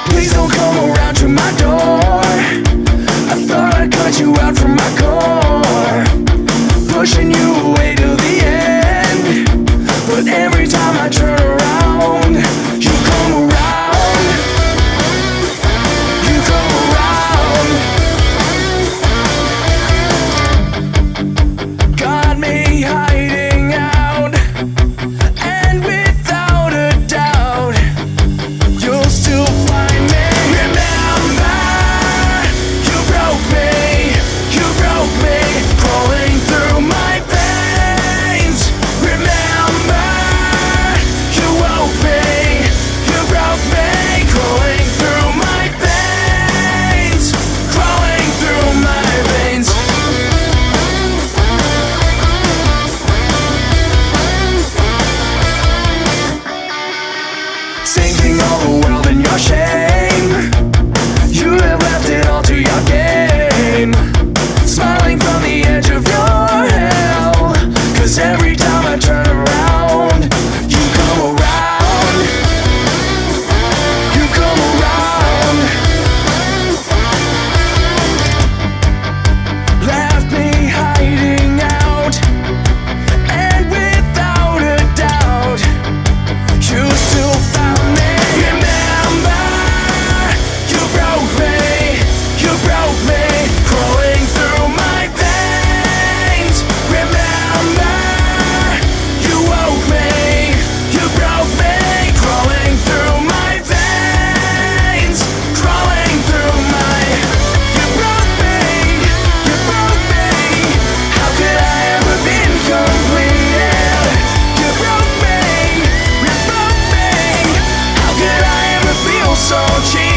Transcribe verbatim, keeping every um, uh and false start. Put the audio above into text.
Please don't come around to my door. I thought I'd cut you out from my core, pushing you away to the end. But every time I turn around, you come around. You come around. Got me hiding out, and without a doubt, you'll still find me. Remember, you broke me, you broke me, crawling through my veins. Remember, you woke me, you broke me, crawling through my veins, crawling through my veins. Sinking all the world in your shame, you have left it all to your game. Smiling from the edge of your hell, 'cause every time I turn around, you come around. You come around. Left me hiding out, and without a doubt, you still found me. Remember, you broke me, you broke me, crawling through my veins. Remember, you woke me, you broke me, crawling through my veins, crawling through my. You broke me, you broke me. How could I ever be completed? You broke me, you broke me. How could I ever feel so cheap?